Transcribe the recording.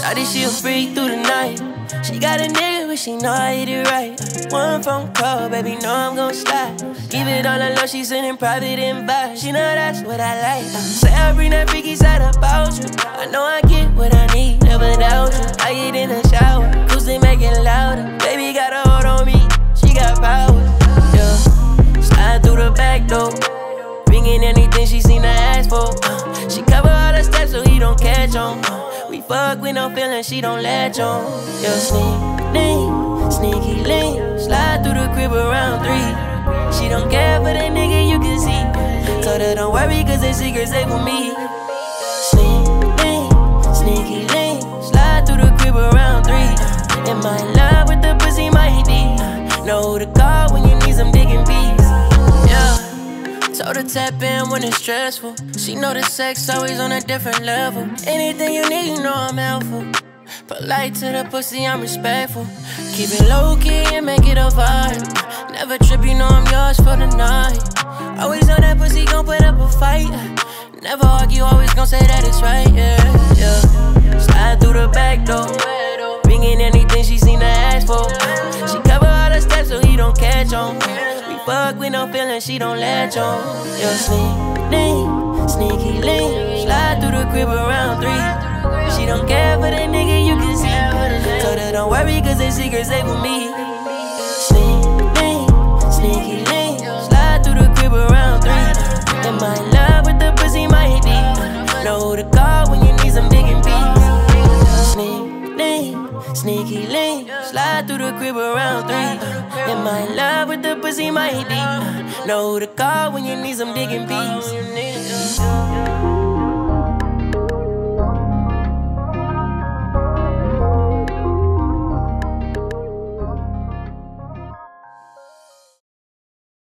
Shawty, she a freak through the night. She got a nigga, but she know I hit it right. One phone call, baby, know I'm gon' slide. Keep it on the low, she sending private invite. She know that's what I like. Say I bring that freaky side about you. I know I get what I need, never doubt you. I get in the shower, acoustic make it louder. Baby got a hold on me, she got power. Yeah, slide through the back door, bringing anything she seen to ask for. She cover all the steps so he don't catch on. We fuck with no feeling, she don't latch on. Yeah, sneaky link, slide through the crib around 3. She don't care for the nigga, you can see. Told her don't worry, cause the secret's safe with me. Sneaky link, slide through the crib around 3. Am I in love with the pussy, might be. Know who to call when you need some digging beats. Yeah, told her tap in when it's stressful. She know the sex always on a different level. Anything you need, you know I'm helpful. Polite to the pussy, I'm respectful. Keep it low-key and make it a vibe. Never trip, you know I'm yours for the night. Always know that pussy gon' put up a fight. Never argue, always gon' say that it's right, yeah. Slide through the back door, bringing anything she seen to ask for. She cover all the steps so he don't catch on. We fuck with no feeling, she don't latch on. Yeah, sneaky link, slide through the crib around 3. She don't care for the nigga, you can see. Told her don't worry, cause the secret's safe with me. Sneaky link, slide through the crib around 3. Am I in love with the pussy, might be. Know who to call when you need some digging beats. Sneaky link, slide through the crib around 3. Am I in love with the pussy, might be. Know who to call when you need some digging beats.